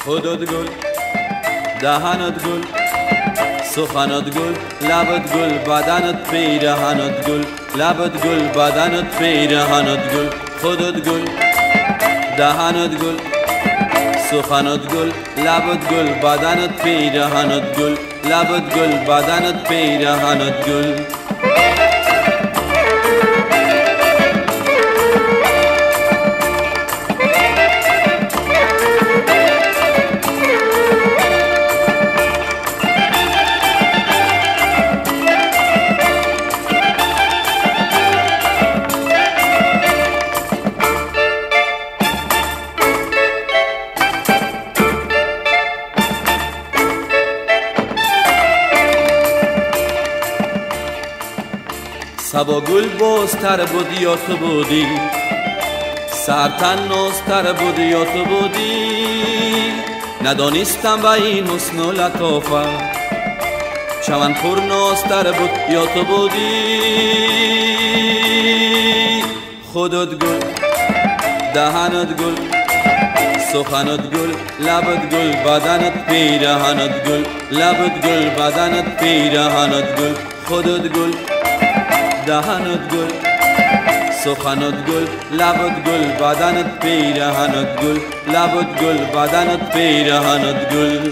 خودت گل، دهنت گل، سخنت گل، لبت گل، بدنت پیرهنت گل، لبت گل، بدنت پیرهنت گل، خودت گل، دهنت گل، سخنت گل، لبت گل، بدنت پیرهنت گل، لبت گل، بدنت پیرهنت گل. سبا گل بازتر بودی یا تو بودی، سرتن نازتر بودی یا تو بودی، ندانستم و این حسن و لطافت چمن پر نازتر بود یا تو بودی. خودت گل، دهنت گل، سخنت گل، لبت گل، بدنت پیرهنت گل، لبت گل، بدنت پیرهنت گل، خودت گل، دهنت گل، سخنت گل، لبت گل، بدنت پیرهنت گل، لبت گل، بدنت پیرهنت گل.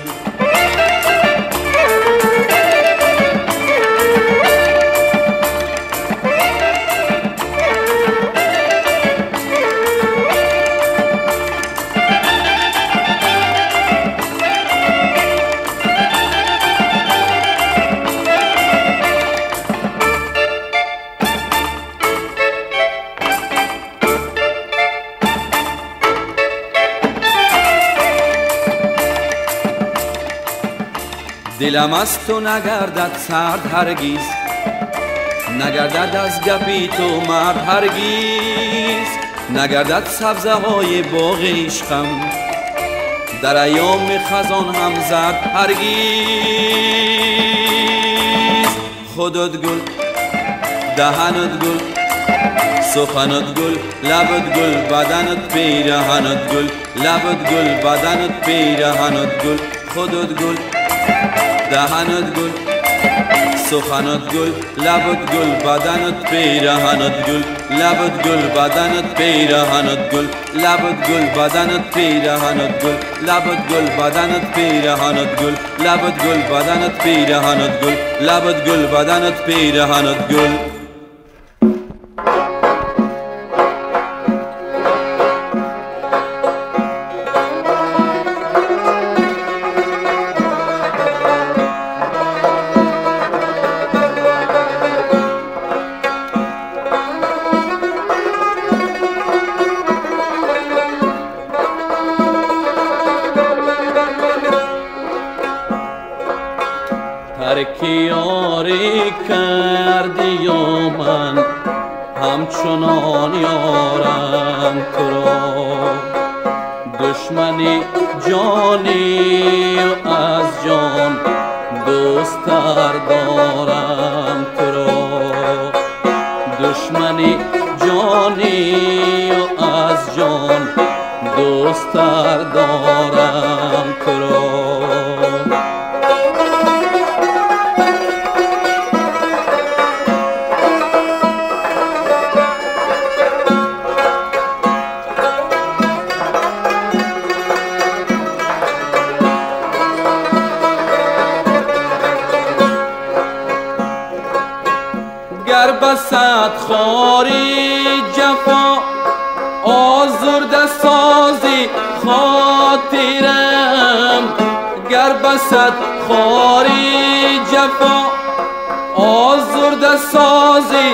دلم از تو نگردد سرد هرگیز، نگردد از گپی تو مرد هرگیز، نگردد سبزه های باغ عشقم در ایام خزان هم زرد هرگیز. خودت گل، دهنت گل، سخنت گل، لبت گل، بدنت پیرهنت گل، لبت گل، بدنت پیرهنت گل، خودت گل، دهنت گل، سخنت گل، لبت گل، بدنت پیرهنت گل، لبت گل، بدنت پیرهنت گل، لبت گل، بدنت پیرهنت گل، لبت گل، بدنت پیرهنت گل، لبت گل، بدنت پیرهنت گل، لبت گل، بدنت پیرهنت گل. ترک یاری کردی یا من همچنان یارم تو را، دشمنی جانی و از جان دوستر دارم تو را، دشمنی جانی و از جان دوستر دارم تو را. گر بسد خاری جفا آزرده سازی خاطرم، گر بسد خاری جفا آزرده سازی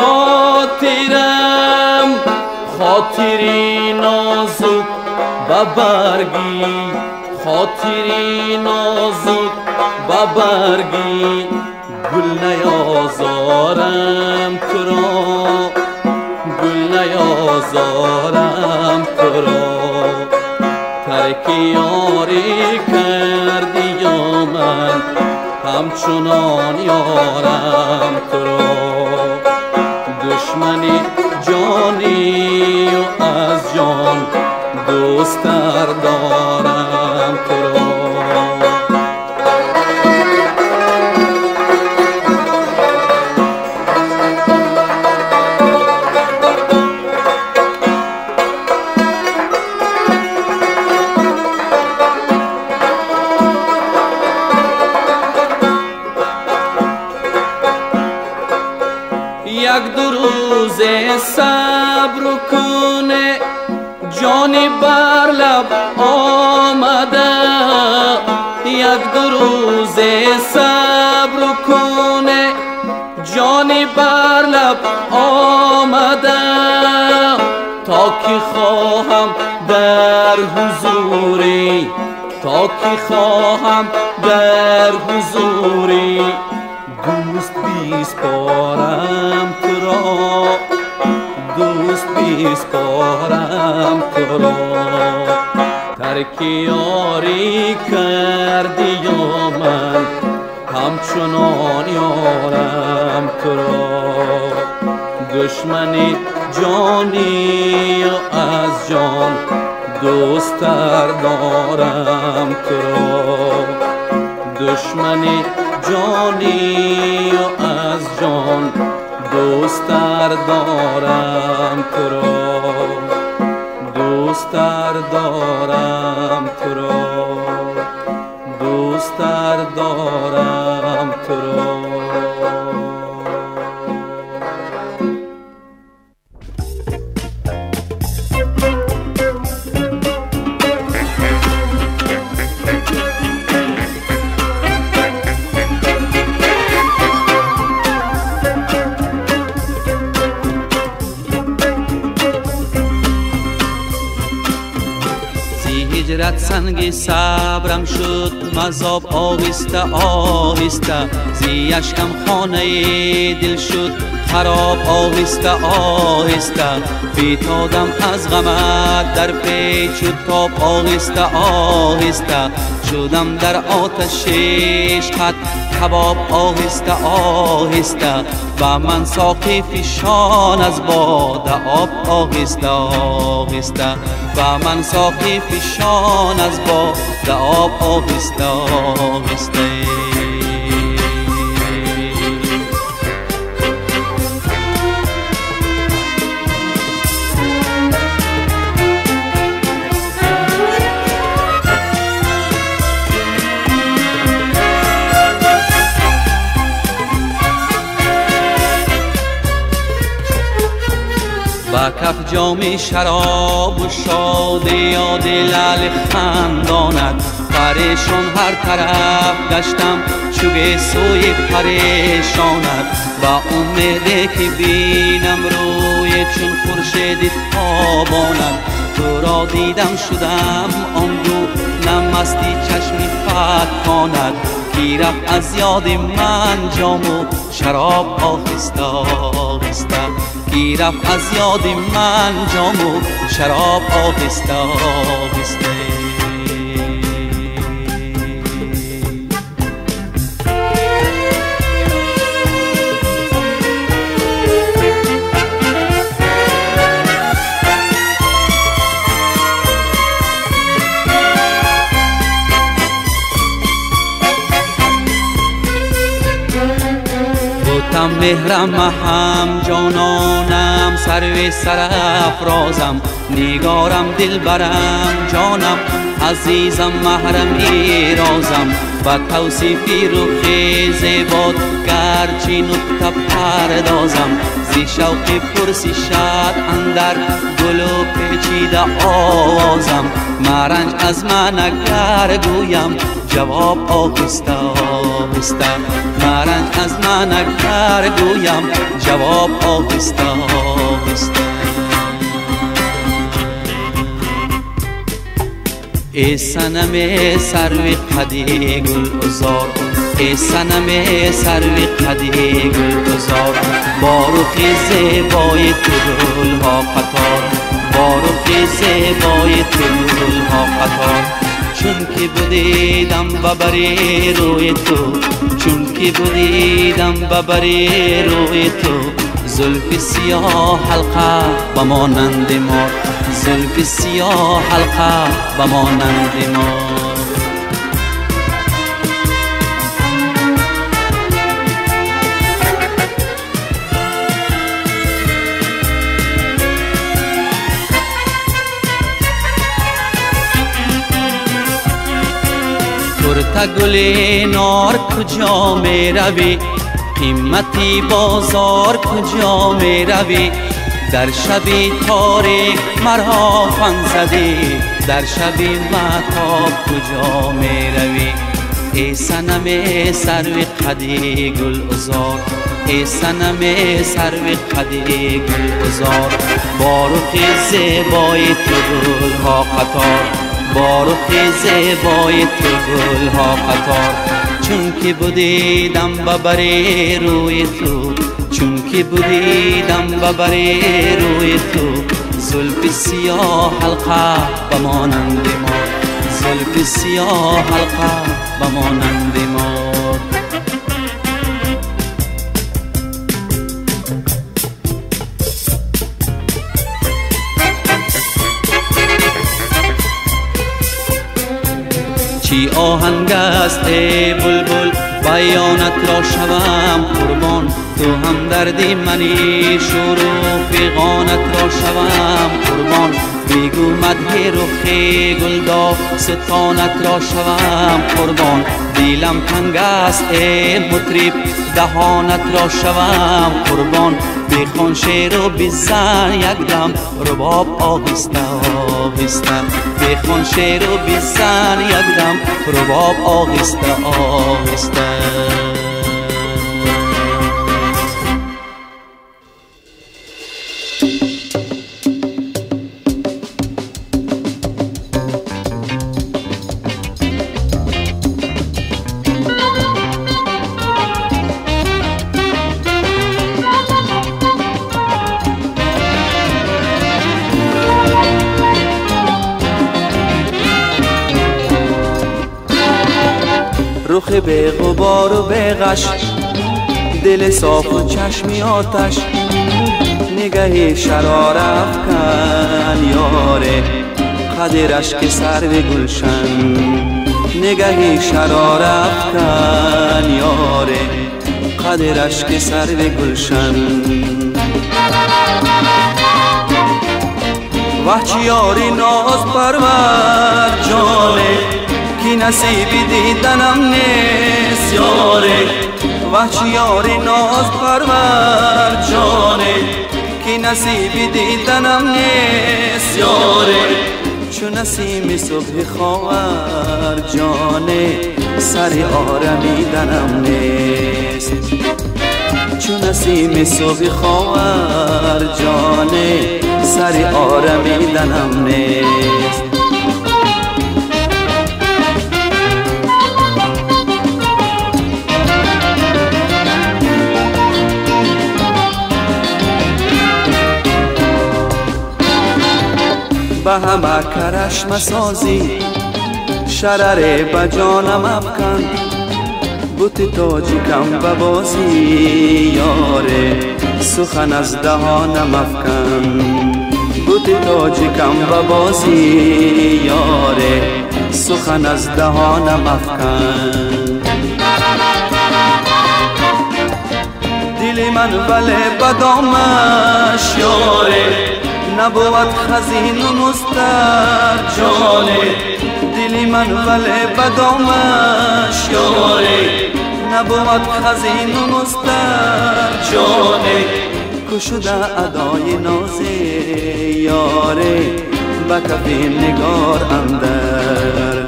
خاطرم، خاطری نازک ببرگی، خاطری نازک ببرگی، گل نیازارم تو را، گل نیازارم تو را. ترک یاری کردی یا من همچنان یارم تو را، دشمنی جانی و از جان دوستر دارم تو صبر کنه جانی بر لب آمده یک دو روز صبر کنه جانی بر لب آمده تا که خواهم در حضوری تا که خواهم در حضوری دوست بیسپارم تو را دوست بیسپارم تو را ترک یاری کردی یا من همچنان یارم تو را دشمنی جانی و از جان دوستر دارم تو را دشمنی جانی و از جان دوستر دارم تو را دوستر دارم تو را دوستر دارم تو را هجرت سنگ صبرم شد مذاب آهسته آهسته زی اشکم خانه دل شد خراب آهسته آهسته فتادم از غمت در پیچ و تاب آهسته آهسته شدم در آتش عشقت کباب آهسته آهسته و من ساقی فشان از باده آب آهسته آهسته و من ساقی فشان از باده آب آهسته آهسته با کف جام شراب و شاد یاد لعل خندانت پریشان هر طرف گشتم چوب سوی پریشانت و امیده که بینم روی چون خورشید تابانت تو را دیدم شدم آنگو نمستی چشمی فتانت کی رفت از یاد من جام و شراب آهسته آهسته کی رفت از یاد من جام و شراب آهسته آهسته بودم مهرم هم جانانم سرو سرافرازم نگارم دلبرم جانم عزیزم محرم رازم و توصیفی رخ زیبات گرچه نکته پردازم زی شوق پرسی شد اندر گل و پیچیده آوازم مرنج از من اگر گویم جواب آهسته آهسته مرنج از من اگر گویم جواب آهسته آهسته ای صنم سرو قدی گل عذار ای صنم سرو قدی گل عذار با رخ زیبای تو گلها قطار با رخ زیبای تو گلها قطار چون که بدیدم ببری روی تو چون که بدیدم ببری روی تو زلف سیاه حلقه بمانند مار زلف سیاه حلقه بمانند مار ترته گل نار کجا می روی قیمتی بازار کجا می روی در شبی تاریک مرا فن زدی، در شبی مهتاب کجا می روی؟ ای صنم سرو قدی گل عذار، ای صنم سرو قدی گل عذار، با رخ زیبای تو گل ها قطار، با رخ زیبای تو گل ها قطار، چون که بودیدم ببری روی تو، چون که بودیدم ببری روی تو، زلف سیاه حلقه بمانند ما، زلف سیاه حلقه بمانند ما. چی آهنگ است ای بلبل بیانت را شوم قربان، تو هم دردی منی شروع پیغانت را شوم قربان، بگو مدح رخ گلدار ستانت را شوم قربان، دیلم تنگ است ای مطرب دهانت را شوم قربان، بخوان شعر و بزن یک دم رباب آهسته آهسته، بخوان شعر و بزن یک دم رباب آهسته آهسته. رخ به غبار و به غش، دل صاف و چشمی آتش، نگه شرار افکن یاره قدرش که سر به گلشن، نگه شرار افکن یاره قدرش که سر به گلشن. وحچ یاری ناز پرور جانه کی نصیبی دیدنم نیست یاره، وحچ یاری ناز پرور جانه کی نصیبی دیدنم نیست یاره، چون نسیم صبح خواهر جانه سر آرمیدنم نیست، چون نسیم صبح خواهر جانه سر آرمیدنم نیست. به همه کرش مسازی شرر بجانم افکن، بوت تاجی کم ببازی یاره سخن از دهانم افکن، بوت تاجی کم ببازی یاره سخن از دهانم افکن. دل من بله بدامش یاره نبود خزین و مستر جانه، دلی من ولی بدامش یاره نبود خزین و مستر جانه، کشده ادای نازه یاره به کف نگار اندر،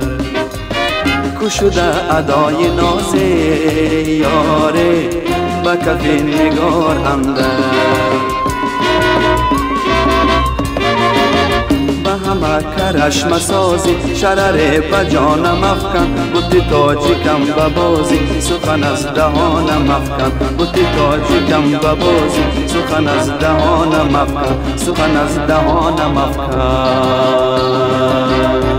کشده ادای نازه یاره به کف نگار اندر. همه کرش مسازی شرر بجانم افکن، بوت تاجی کم ببازی سخن از دهانم افکن، بوت تاجی کم ببازی سخن از دهانم افکن، سخن از دهانم افکن.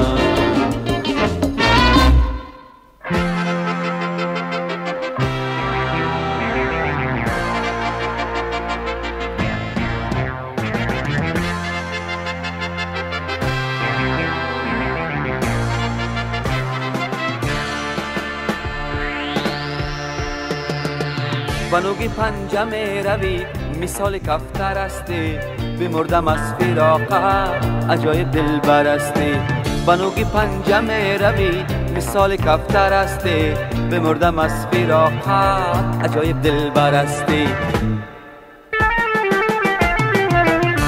بنوگی پنجم روی مثال کفتر استی، بمردم از فراقت عجایب دلبر استی، بنوگی پنجم روی مثال کفتر استی، بمردم از فراقت عجایب دلبر استی.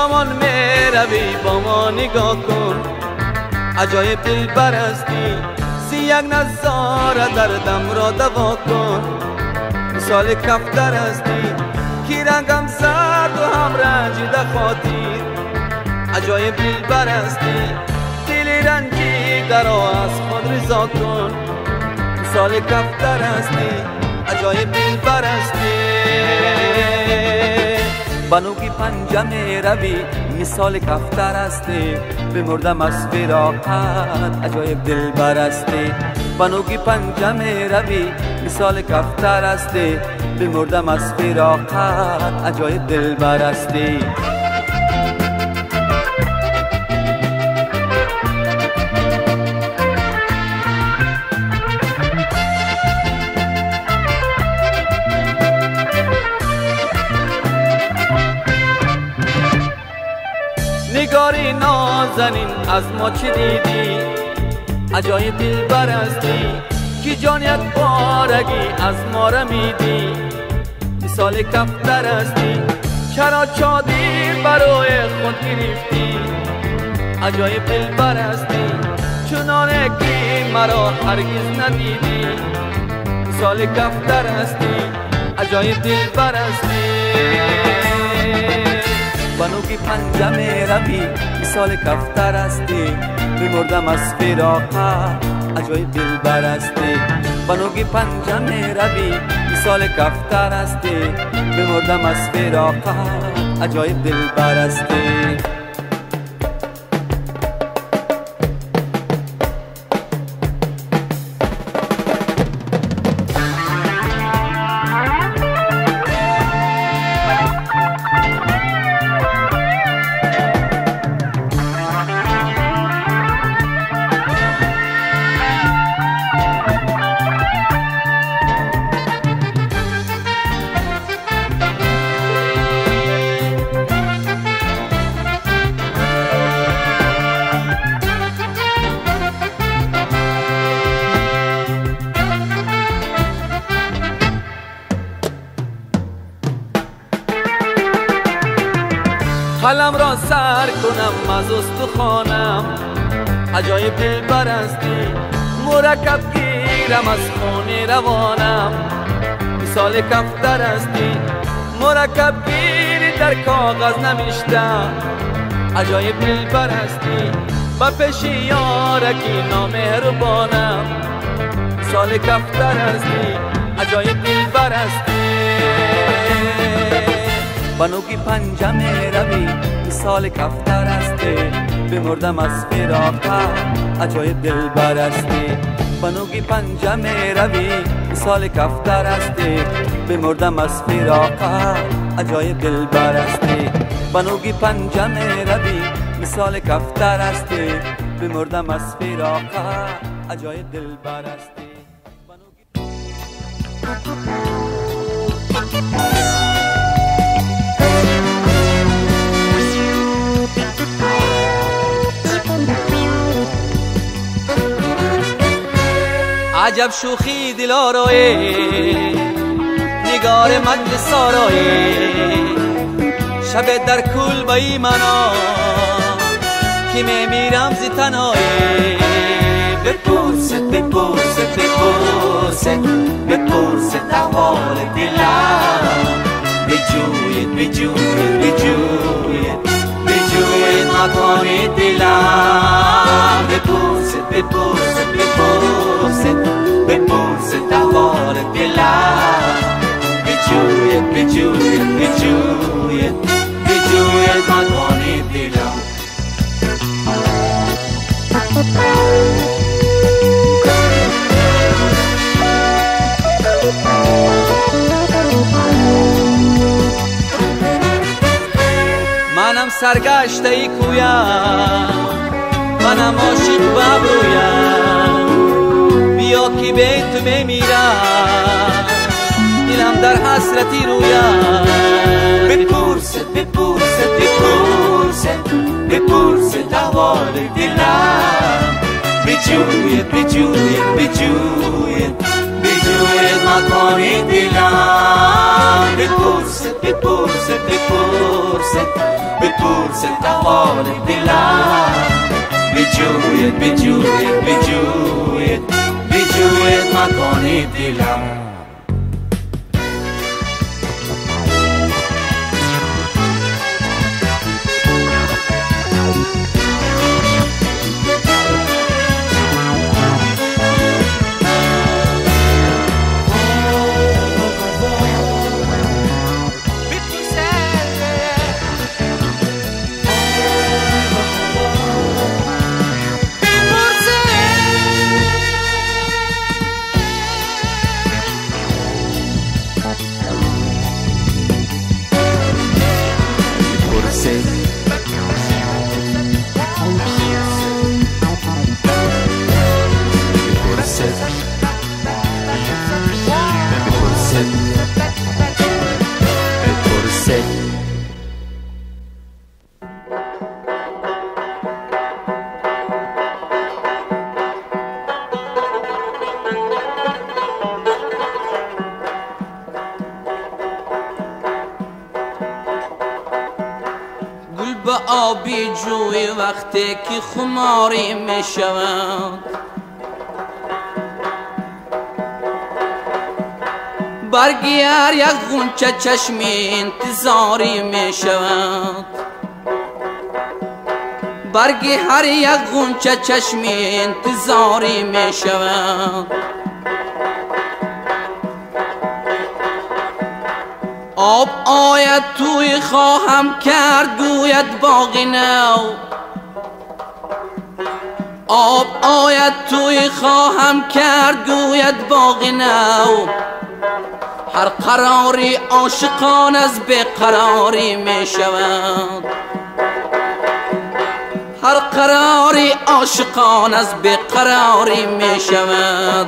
پیرامون میروی با ما نگاه کن، عجایب دلبر هستی، یک نظاره دردم را دوا کن. مثال کفتر هستی کی رنگم زرد و هم رنجیده خاطر، عجایب دلبر هستی دل رنجیده را از خود رضا کن. مثال کفتر هستی عجایب دلبر هستی، بنوگی پنجه می روی مثال کفتر هستی، بمردم از فراقت عجایب دلبر هستی. بنوگی پنجه می روی مثال کفتر هستی، بمردم از فراقت عجایب دلبر هستی. نگاری نازنین از ما چه دیدی، عجایب دلبر هستی که جان یک بارگی از ما رمیدی. مثال کفتر هستی چرا چادر برای خود گرفتی، عجایب دلبر هستی چنانه که مرا هرگز ندیدی. مثال کفتر هستی عجایب دلبر هستی، بنوگی پنجه می روی مثال کفتر هستی، بمردم از فراقت عجایب دلبر هستی. بنوگی پنجه می روی مثال کفتر هستی، بمردم از فراقت عجایب دلبر هستی. قلم را سر کنم از استخوانم، عجایب دلبر هستی مرکب گیرم از خون روانم. مثال کفتر هستی مرکب گیری در کاغذ نمیشتم، عجایب دلبر هستی با پیش یارکی نامهربانم. مثال کفتر هستی عجایب دلبر هستی، بنوگی پنجه می روی مثال کفتر هستی، بمردم از فراقت عجایب دلبر هستی. بنوگی پنجه می روی مثال کفتر هستی، بمردم از فراقت عجایب دلبر هستی. بنوگی پنجه می روی مثال کفتر هستی، بمردم از فراقت عجایب دلبر هستی. عجب شوخی دلارایی نگار مجلس آرایی، شب در کل بایی منا که میمیرم زی تنهایی. بپرسد بپرسد بپرسد بپرسد احوال دلم، بجوید بجوید بجوید بجوید مکان دلم. بپرسد بپرسد بپرسد بپرسد احوال دلم، بجوید بجوید بجوید بجوید مکان دلم. منم سرگشته ای کویم، منم عاشق ببرویم، بیا که به تو بمیرم دلم در حسرتی رویم. بپرسد بپرسد بپرسد بپرسد احوال دلم، بجوید بجوید بجوید بجوید مکانی دلم بپرسد بپرسد بپرسد بپرسد احوال دلم بجوید بجوید بجوید بجوید مکانی دلم به آبی جوی وقتی که خماری می شود برگی هر یک غنچه چشمی انتظاری می شود برگی هر یک غنچه چشمی انتظاری می شود آب آید توی خواهم کرد گوید باغی نو آب آید توی خواهم کرد گوید باغی نو هر قراری عاشقان از بیقراری می شود هر قراری عاشقان از بیقراری می شود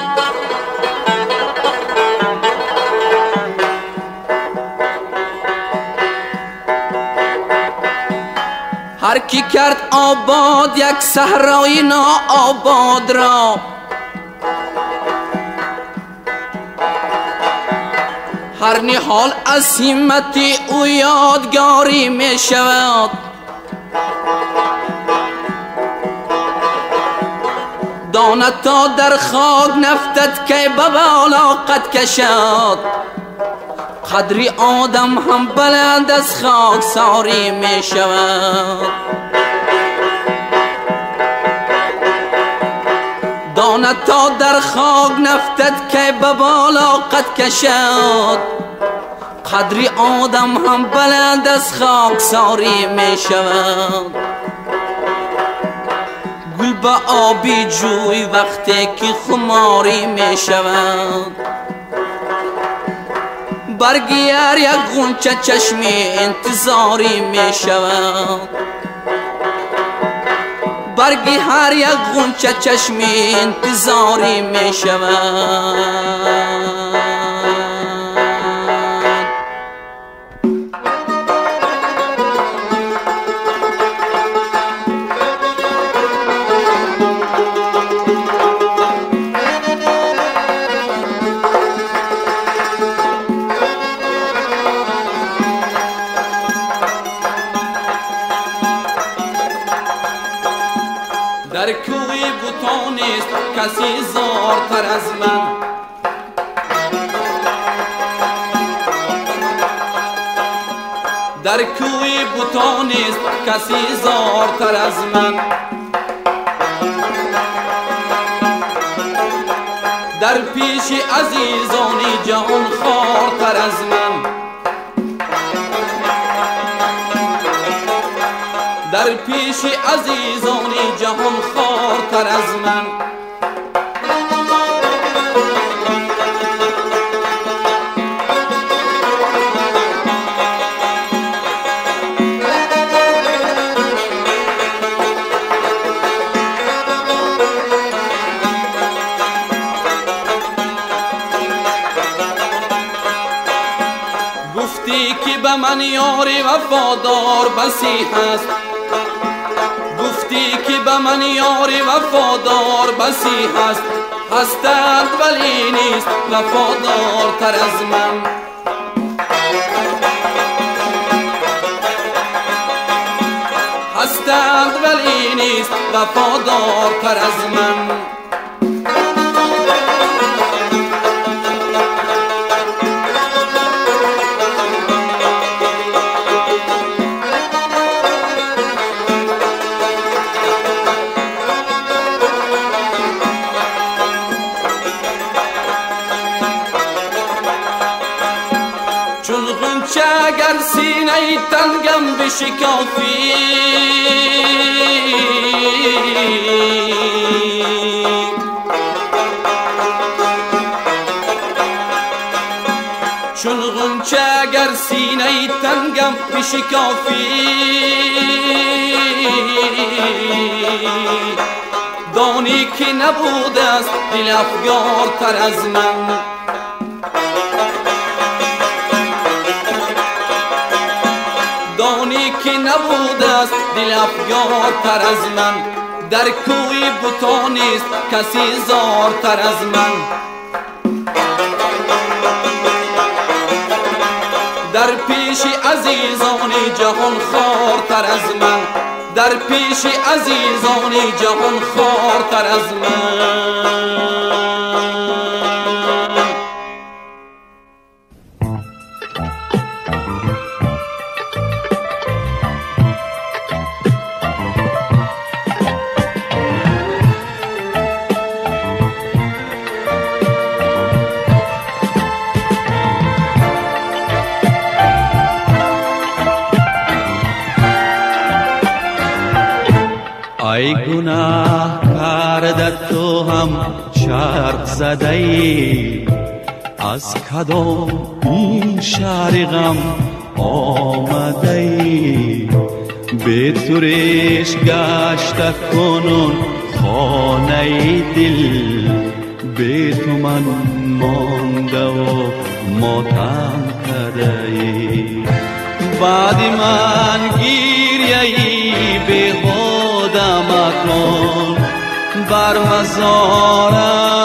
هر کی کرد آباد یک صحرای ناآباد را هر نهال از همت او یادگاری می شود داند تا در خاک نفتد که به بالا قد کشد قدری آدم هم بلند از خاک ساری می شود داند تا در خاک نفتد که به بالا قد کشد قدری آدم هم بلند از خاک ساری می شود گل به آبی جوی وقتی که خماری می شود برگی هر یک غنچه چشمی انتظاری می شود برگی هر یک غنچه چشمی انتظاری می شود در کوی بوتانیست کسی زارتر از من در کوی بوتانیست کسی زارتر از من در پیش عزیزانی جهان خوارتر از من در پیش عزیزانی جهان خوارتر از من گفتی که به من یاری وفادار بسی هست گفتی که به من یاری وفادار بسی هست هستند ولی نیست وفادارتر از من. هستند ولی نیست وفادارتر از من. چون غنچه اگر سینه تنگم بشکافی، چون غنچه اگر سینه تنگم بشکافی، دانی که نبوده است دل افگارتر از من. دانی که نبوده است دل افگارتر از من. در کوی بتان نیست کسی زارتر از من. در پیش عزیزان جهان خوارتر از من. در پیش عزیزان جهان خوارتر از من. ای گناه کرده تو هم شرط زده ای، از کدام این شهر غم آمده ای. به تو ریش گشته کنون خانه دل، به تو من مانده و ماتم کرده ای. بعد من گیریه ای به خودم مکن، بر مزارم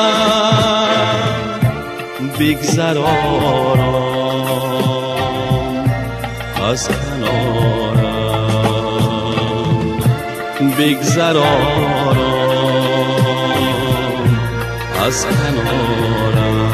بگذر آرام از کنارم، بگذر آرام از کنارم.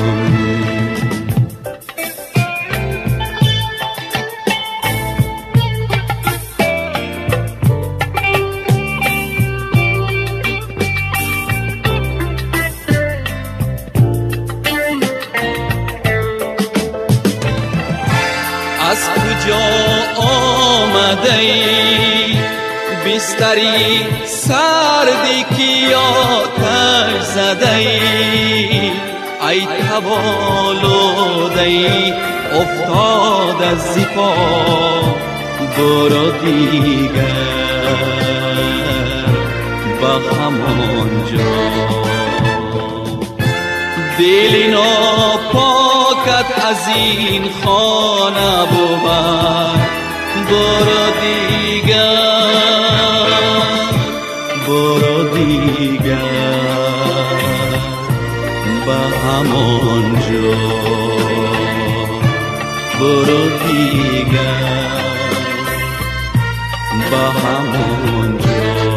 از کجا آمده ای بستری سردی که آتش زده ای. ای تبالوده ای افتاد از زیپا، برو دیگر به همانجا. دل ناپاکت از این خانه بود، برو دیگر، برو دیگر به همانجا، برو دیگر به همانجا.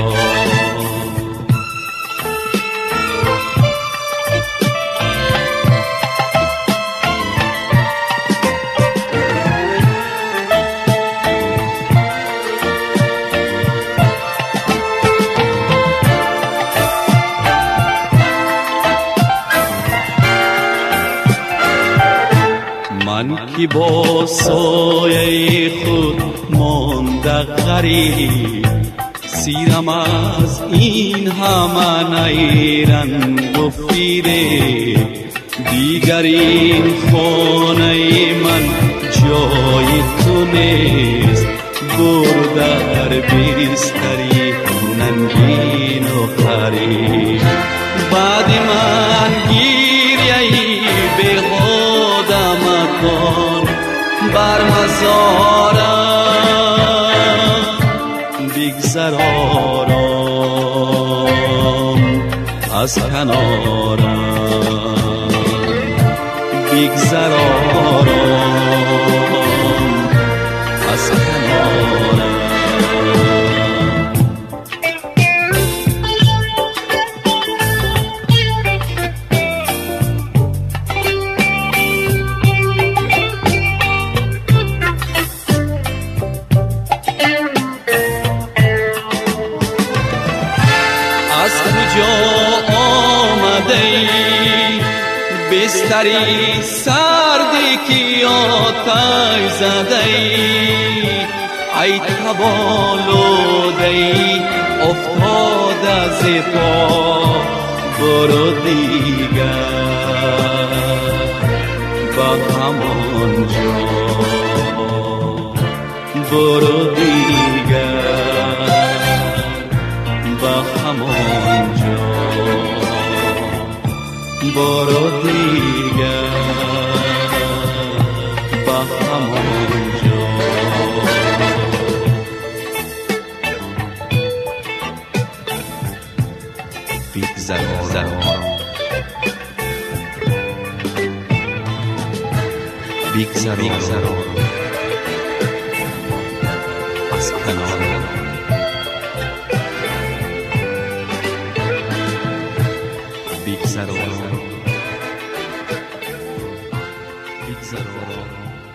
من که با سایه خود مانده غریب، سیرم از این همه نیرنگ و فیره. دیگر این خانه من جای تو نیست، برو در بستری ننگین و غریب. بعد من گیریه به خودم کن، بر مزارم بگذر آرام از کنارم بگذر آرام از کنارم. از کجا آمده ای بستری سردی که آتش زده ای تبالوده ای افتاد از پا برو دیگر با همان جا برو دیگر با همان جا برو دیگر با همان جا. بگذر آرام بگذر آرام از کنارم بگذر آرام بگذر آرام.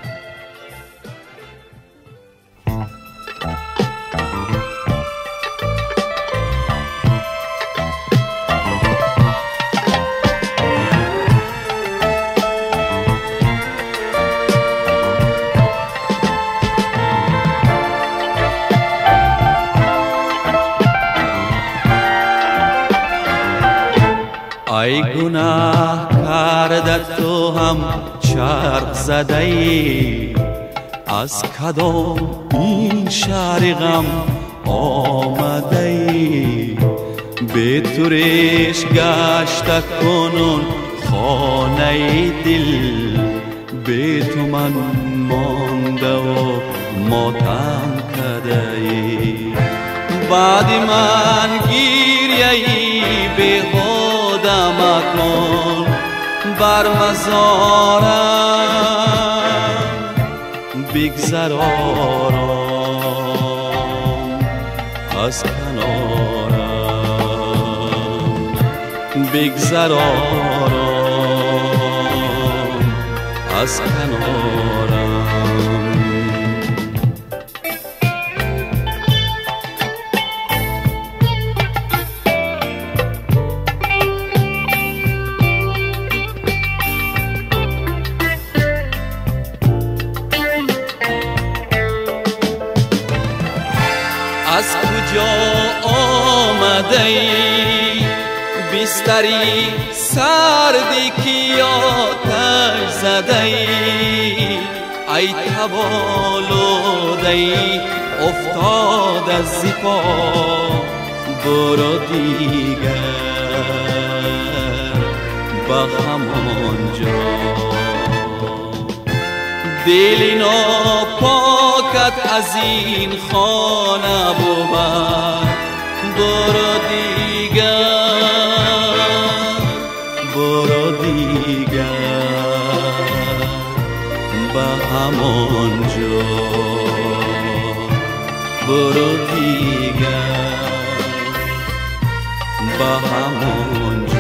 ای گناه کردت تو هم چرخ زده ای از کدام این شهر غم آمده ای به تو ریش گشته کنون خانه دل به تو من مانده و ماتم کده ای بعد من گیریه ای به مکن بر مزارم بگذر آرام از کنارم بگذر آرام از کنارم. از کجا آمده ای بستری سردی که آتش زده ای تبالوده ای افتاد از پا برو دیگر با همان جا دلی ناپاکت از این خانه بود برو دیگر برو دیگر با همان جا برو دیگر با همان جا.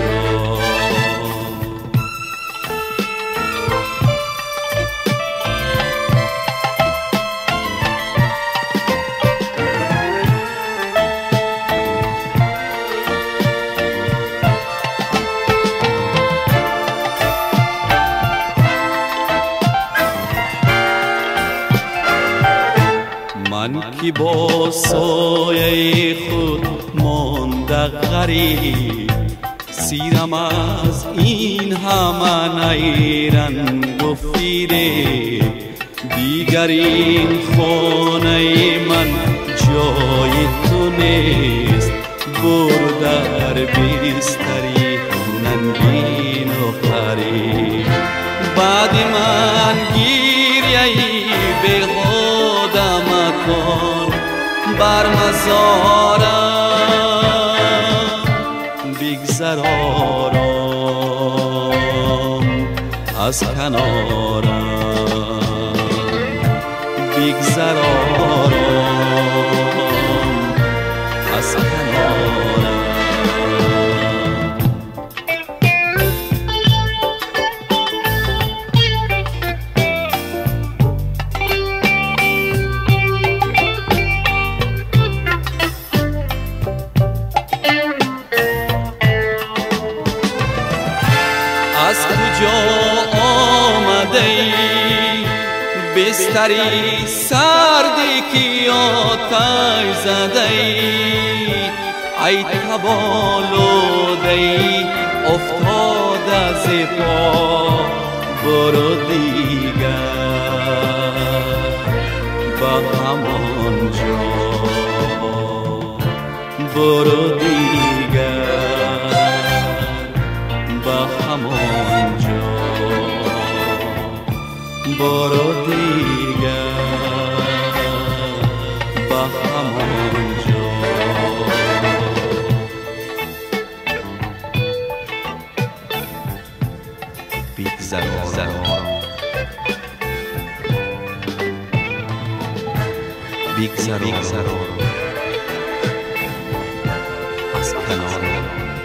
من که با سایه خود مانده غریب سیرم از این همه نیرنگ و فیره دیگر این خانه من جای تو نیست برو در بستری ننگین و قریب بعد من گیریه به خودم کن بر مزارم بگذر آرام از کنارم بگذر آرام از کنارم از کجا آمده ای بستری سردی که آتش زده ای ای تبالوده ای افتاد از پا برو دیگر با همان جا برو دیگر با همان جا برو دیگر با همان جا بگذر آرام بگذر آرام از کنارم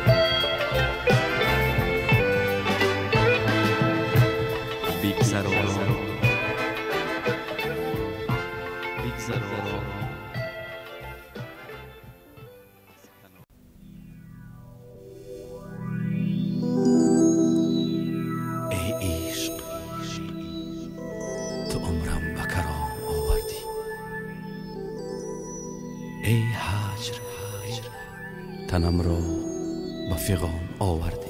بگذر آرام بگذر آرام ای عشق تو عمرم به کرام آوردی ای هجر تنم را به فغان آوردی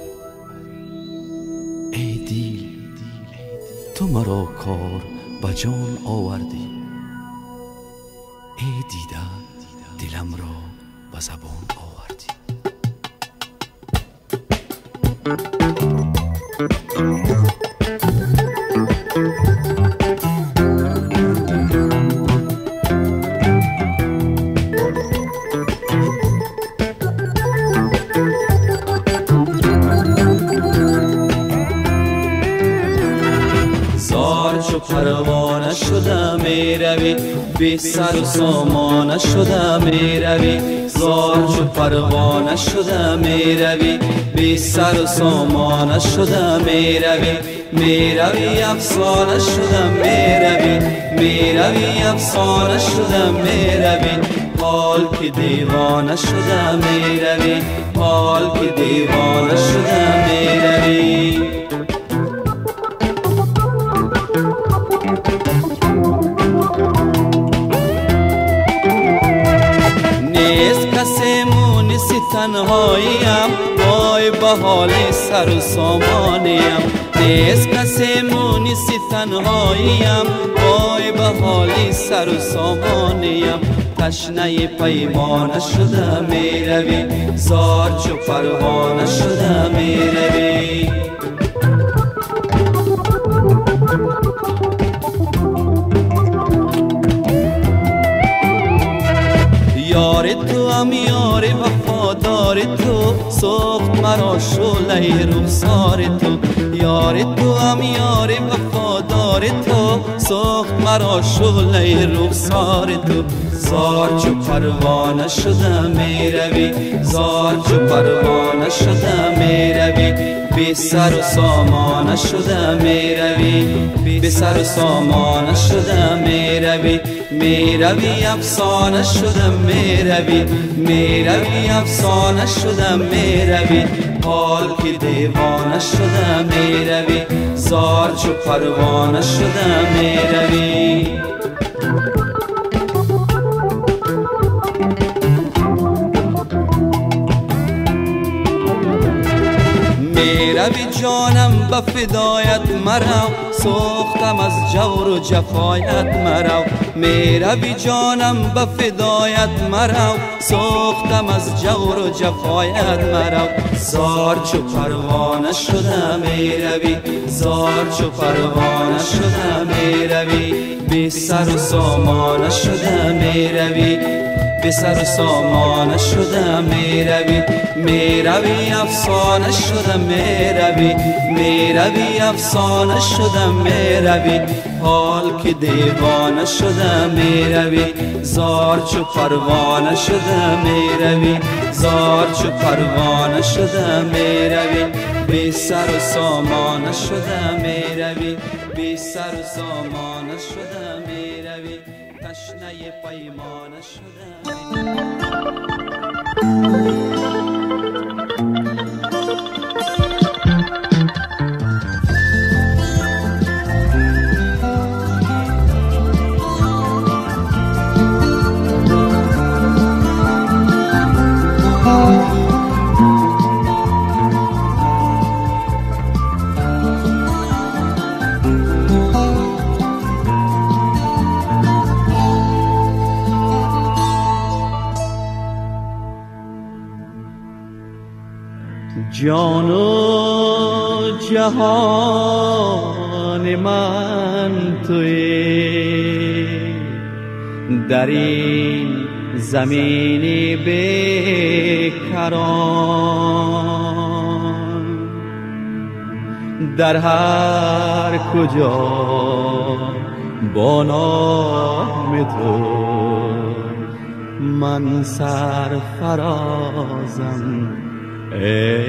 ای دیل تو مرا کار به جان آوردی ای دیده دلم را به زبان آوردی چو پروانه شده می روی بی سر و سامانه شده می روی زار چو پروانه شده می روی بی سر و سامانه شده می روی می روی افسانه شده می روی می روی افسانه شده می روی حال که دیوانه شده می روی حال که دیوانه شده می روی تنهاییم وای به حال سر و سامانیم نیست کسی مونیسی تنهاییم وای به حال سر و سامانیم تشنه پیمانه شده می روی زار چو پروانه شده می روی یار تو هم یار وفادار تو سخت مرا شعله رخسار تو یار تو هم یار وفادار تو سخت مرا شعله رخسار تو زار چو پروانه شده می روی زار چو پروانه شده می روی بی سر و سامانه شده می روی بی سر و سامانه شده می روی می روی افسانه شده می روی می روی افسانه شده می روی حال که دیوانه شده می روی زار چو پروانه شده می روی می روی جانم به فدایت مرو سوختم از جور و جفایت مرو می روی جانم به فدایت مرو سوختم از جور و جفایت مرو زار چو پروانه شده می روی زار چو پروانه شده می روی بی سر و سامانه شده می روی به سر و سامانه شدم میروی میروی افسانه شدم میروی افسانه شدم میروی حال که دیوانه شدم میروی زار چو پروانه شدم میروی زار چو پروانه شدم میروی بی سر و سامانه شدم میروی بی سر و سامانه شدم میروی تشنه پیمانه شدم جان و جهان من تویی در این زمین بیکران در هر کجا با نام تو من سرفرازم ای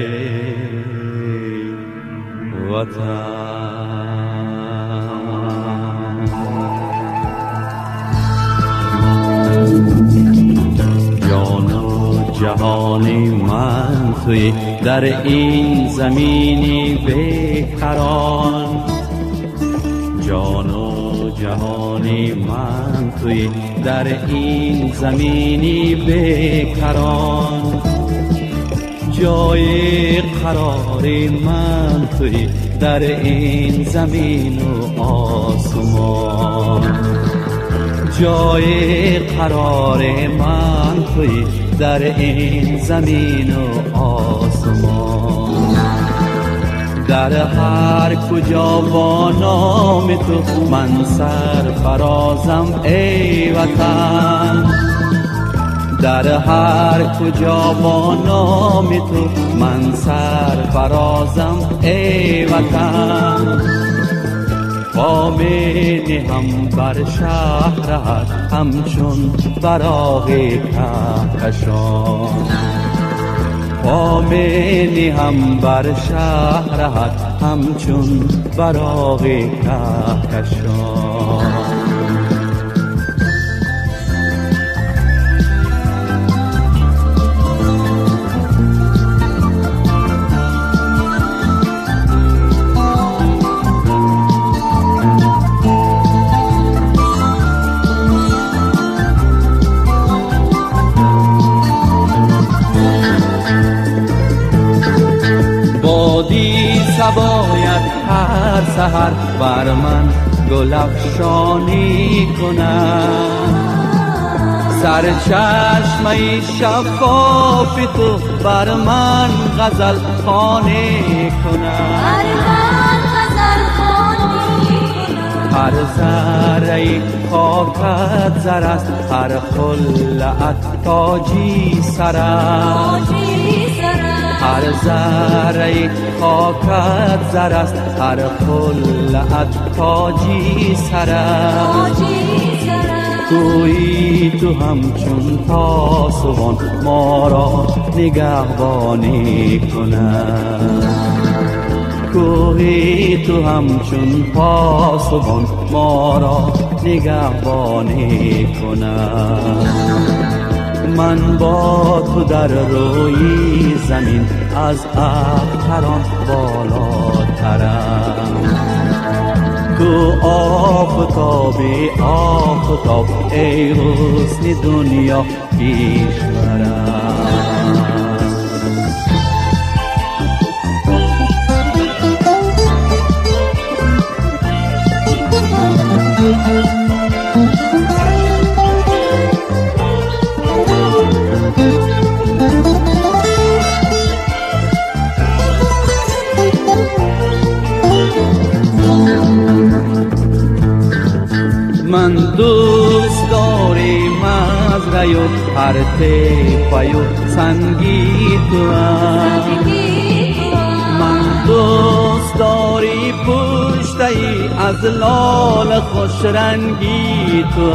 وطن جان و جهان من توی در این زمینی بیکران جان و جهان من توی در این زمینی بیکران جای قرار من توی در این زمین و آسمان جای قرار من توی در این زمین و آسمان در هر کجا با نام تو من سرفرازم ای وطن در هر کجا با نام تو من سرفرازم ای وطن پا می نهم بر شهرت همچون براق کهکشان پا می نهم بر شهرت همچون براق کهکشان بادی سباید هر سحر بر من گل افشانی کند سرچشمه شفاف تو بر من غزل خوانی کند هر ذره خاکت زر است هر خلعت تاجی سر است هر ذره خاکت زر است هر خلعت تاجی سر است تویی تو همچون پاسبان ما را نگهبانی کند کوهی تو همچون پاسبان ما را نگهبانی کند من با تو در روی زمین از ابران بالاترم تو آفتابی آفتاب ای حسن دنیا پیشبرم من دوست دارم از پاره و هر تیپه و سنگی تو من دوست داری پشته ای از لال خوش رنگی تو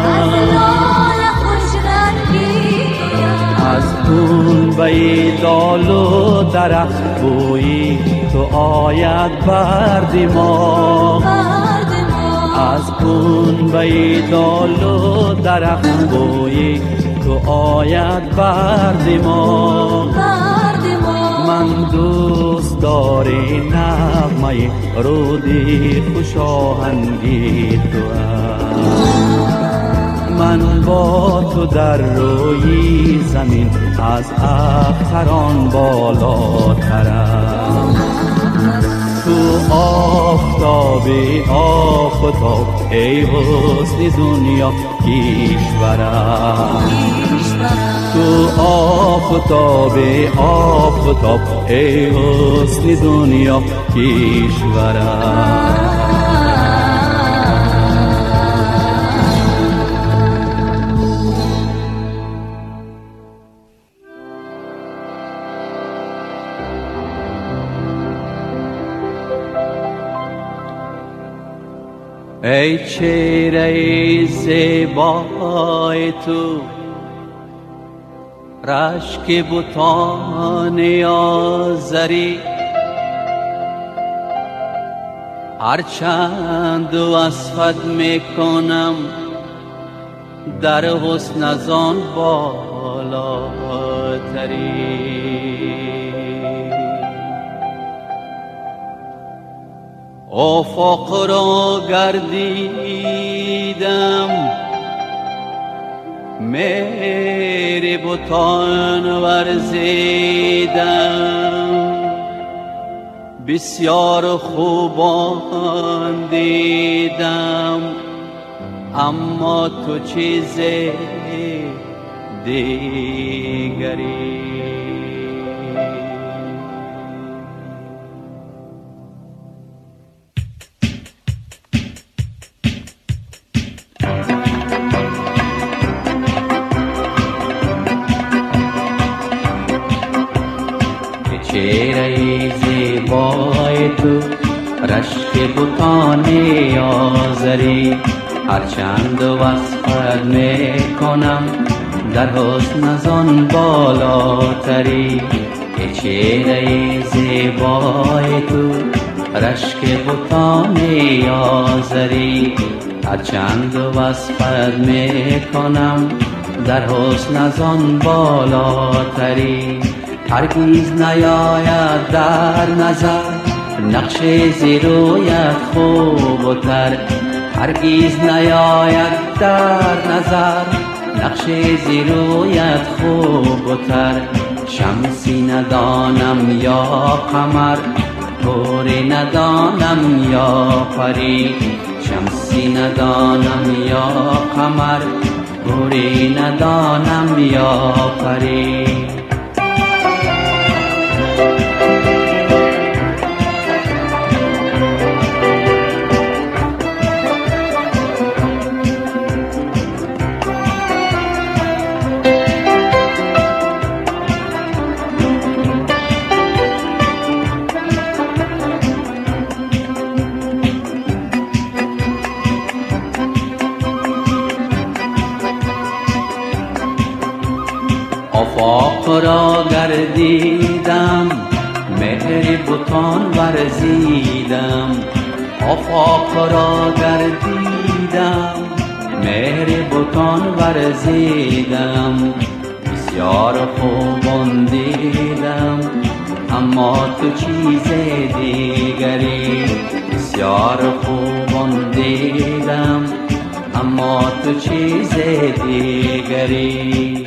از پنبه دال و درخت بویی تو آید بر دماغ از پنبه دال و درخت بویی تو آید بر دماغ من دوست داری نغمه رودی خوش آهنگی تو من با تو در روی زمین از اختران بالاترم تو آفتابی آفتاب ای حسن دنیا کشورم تو آفتابی آفتاب ای حسن دنیا کشورم ای چهره زیبای تو رشک بتان آزری هرچند وصفت میکنم در حسن از آن بالاتری افق را گردیدم مهر بتان ورزیدم بسیار خوبان دیدم اما تو چیز دیگری چهره زیبای تو رشک بتان آزری هرچند وصفت میکنم در حسن از آن بالاتری چهره زیبای تو رشک بتان آزری هرچند وصفت میکنم در حسن از آن بالاتری هرگز نیاید در نظر نقش زیرویت خوب و تر هرگز نیاید در نظر نقش زیرویت خوب و تر شمسی ندانم یا قمر طوری ندانم یا پری شمسی ندانم یا قمر طوری ندانم یا پری آفاق را گردیدم مهر بتان ورزیدم آفاق را گردیدم مهر بتان ورزیدم بسیار خوبان دیدم اما تو چیز دیگری بسیار خوبان دیدم اما تو چیز دیگری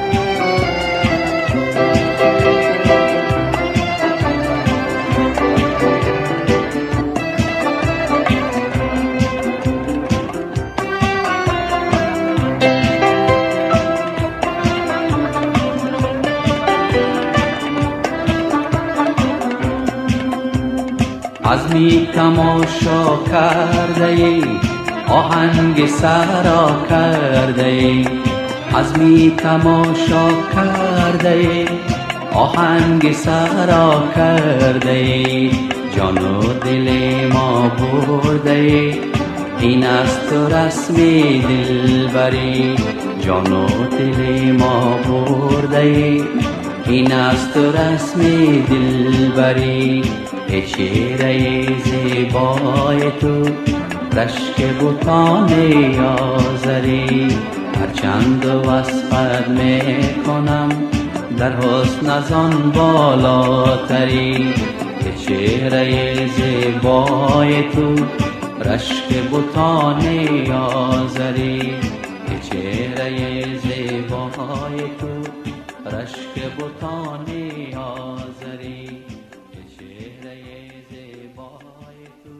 عزمی تماشا کرده ای آهنگ سرا کرده ای عزمی تماشا کرده آهنگ سرا کرده جان و دل ما برده این است رسمی دلبری جان و دل ما برده این است رسمی دلبری ای چهره زیبای تو رشک بتان آزری هرچند وصفت میکنم در حسن از آن بالاتری که چهره زیبای تو رشک بتان آزری که چهره زیبای تو رشک بتان آزری که چهره زیبای تو.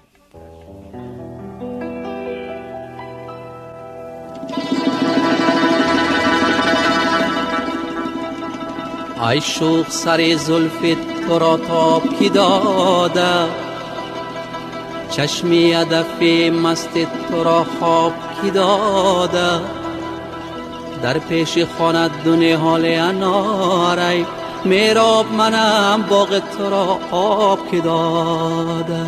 ای شوخ سر زلفت تو را تاب کی داده چشمی هدف مست تو را خواب کی داده در پیش خانت دنیا حال اناره میراب منم باغ تو را آب کی داده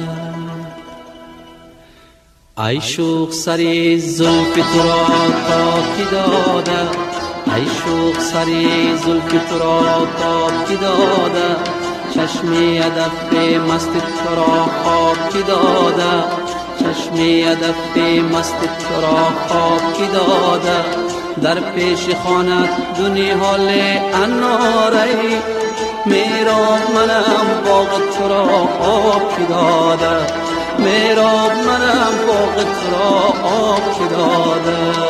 ای شوخ سر زلف تو را تاب کی داده ای شوخ سری زلف تو را تاب کی داده چشمی هدف مست تو را خواب کی داده چشمی هدف مست تو را خواب کی داده در پیش خانت دنیا حال اناره میراب منم باغ تو را آب کی داده میراب منم باغ تو را آب کی داده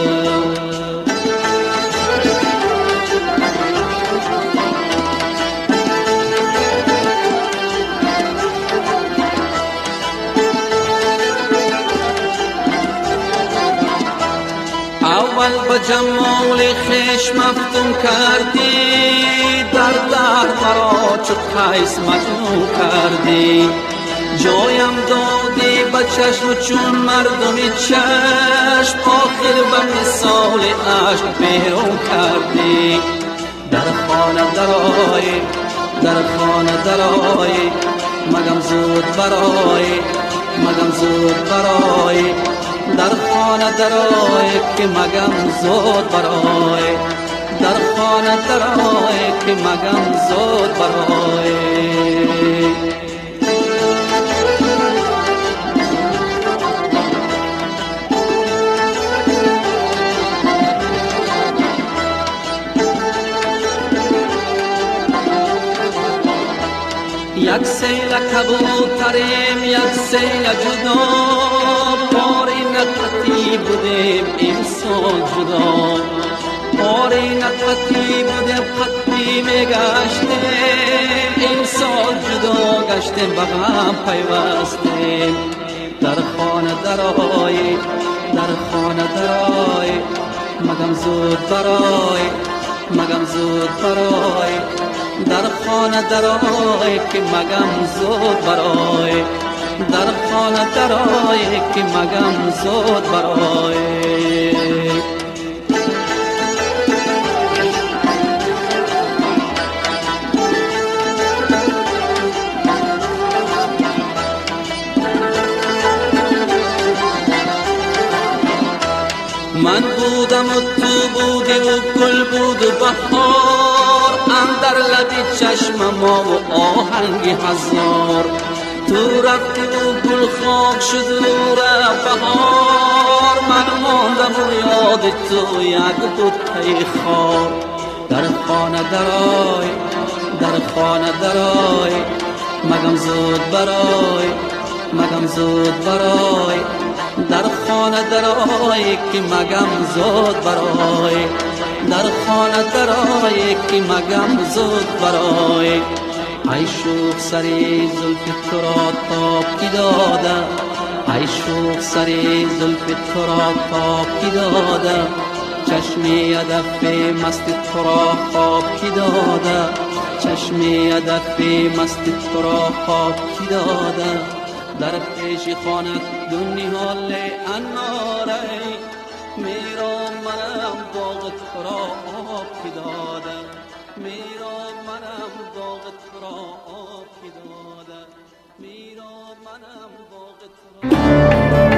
اول با جمال خیش مفتون کردی در مرا چو قیس مجنون کردی جایم دادی با چشم چون مردمی چشم آخر به مثال عشق بیرون کردی در خانه درآی در خانه درآی مگم زود برای مگم زود برای در خانه درآی که مگم زود برای در خانه درآی که مگم زود برای یک سیل کبوتریم یک سیل جدا پاری نقطی بودیم امسال جدا پاری نقطی بودیم خطی میگشتیم امسال جدا گشتیم به غم پیوستیم در خانه درآی در خانه درآی مگم زود برای مگم زود برای در خانه درآی که مگم زود برای در خانه درآی که مگم زود برای من بودم و تو بودی و گل بود و بهار اندر لبی چشم ما و آهنگ هزار تو رفتی و گل خاک شد و بهار من ماندم و یاد تو یک بوته خار در خانه درآی در خانه درآی مگم زود برای مگم زود برای در خانه درآی که مگم زود برای در خانه درآی که مگم زود برای ای شوخ سری زلف تو را تاب کی داده ای شوخ سری زلف تو را تاب کی داده چشمی هدف مست تو را خواب کی داده چشمی هدف مست تو را خواب کی داده در پیش خانت دنیا حال اناره میرم منم باغ تو را آبی دادم میراد منم باغ تو را آبی دادم میراد منم باغ تو را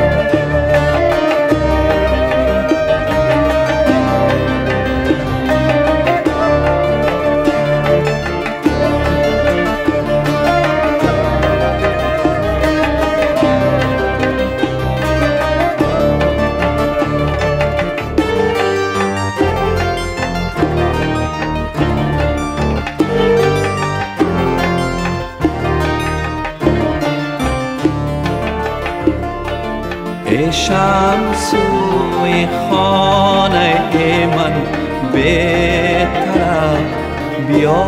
ای شمسوی خانه من بهترم بیا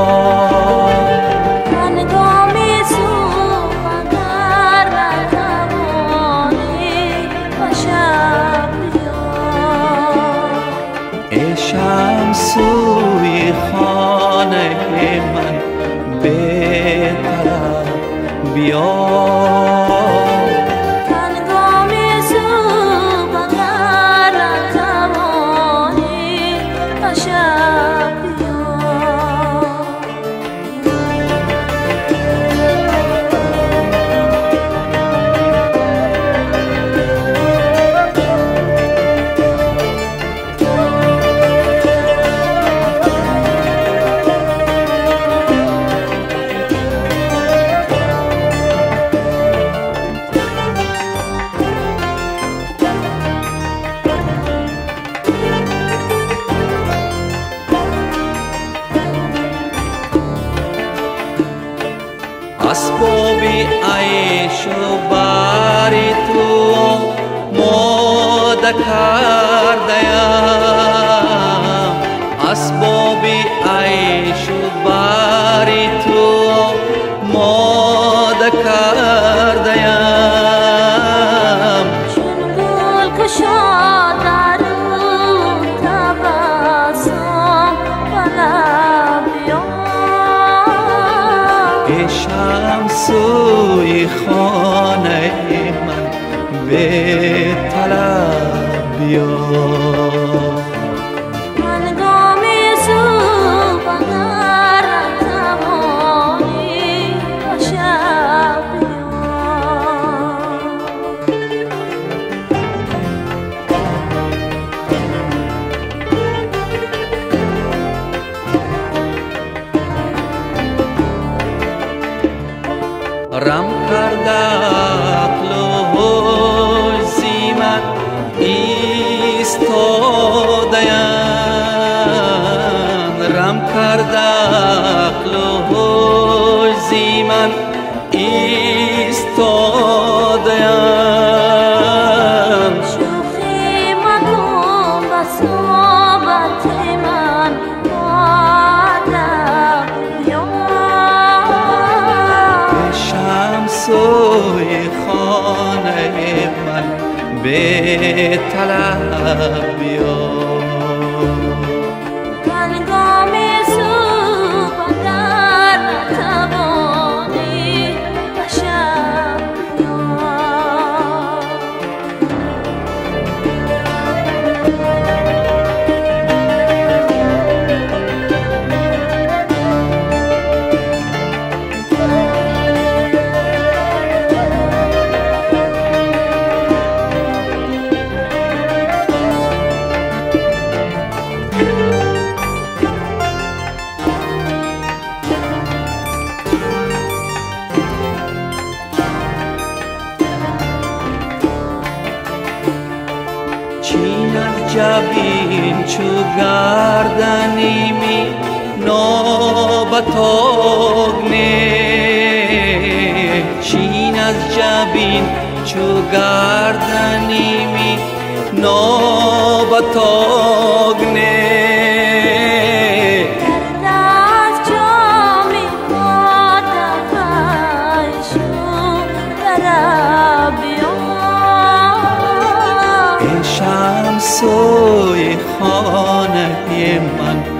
هنگامی صبح اگر نتوانی و شب بیا ای شمسوی خانه من بهترم بیا اسبابی عیش و باری تو ماده کردیم اسبابی عیش و باری تو ماده کردیم چون گل کشاد در او تبسم بلبیان ای شمسوی خانه من به طلب بیا هنگامی صبح اگر نتوانی و شب رم کرده عقل و حوزی من ایستادیم رم کرده عقل و حوزی من ایستادیم شوخی مکن با صحبت من بادم شمسوی خانه من به طلب بیا هنگامی صبح اگر نتوانی و شب چین از جبین چو گردنیمی نابتاگنه چین از جبین چو گردنیمی نابتاگنه شمسوی خانه من